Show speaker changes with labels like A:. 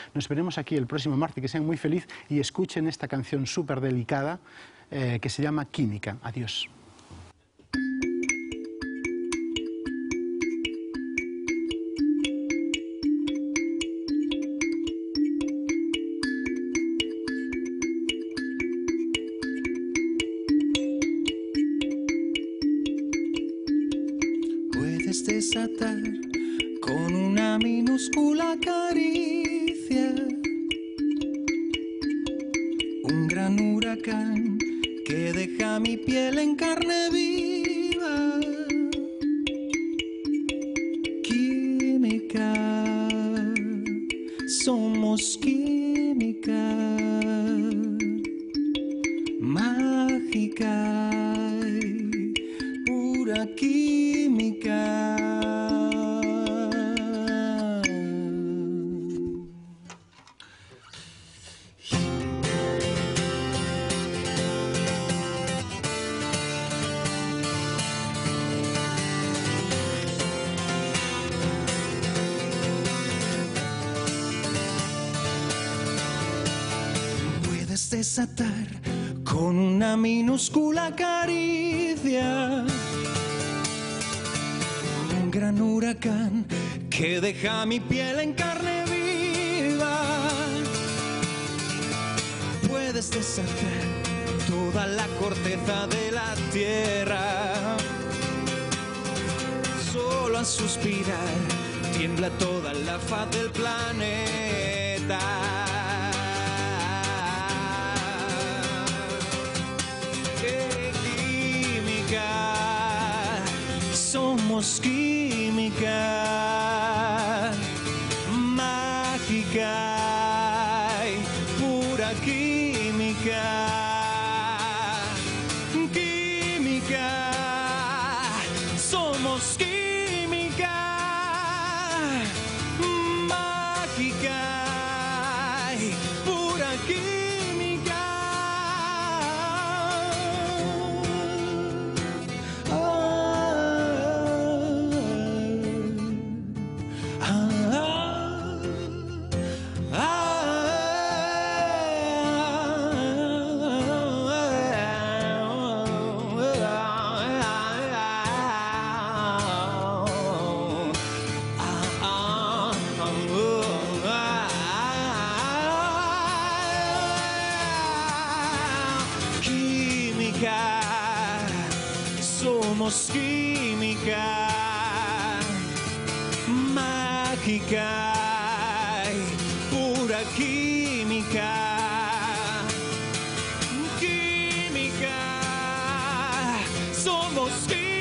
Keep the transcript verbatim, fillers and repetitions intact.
A: Nos veremos aquí el próximo martes, que sean muy felices y escuchen esta canción súper delicada eh, que se llama Química. Adiós.
B: Puedes desatar con una minúscula caricia un gran huracán que deja mi piel en carne viva. Química, somos química, mágica, pura química. Puedes desatar con una minúscula caricia un gran huracán que deja mi piel en carne viva. Puedes desatar toda la corteza de la tierra. Solo al suspirar tiembla toda la faz del planeta. Somos química, mágica y pura química. Química, somos química, mágica y pura química. Somos química, mágica y pura química. Química, somos química.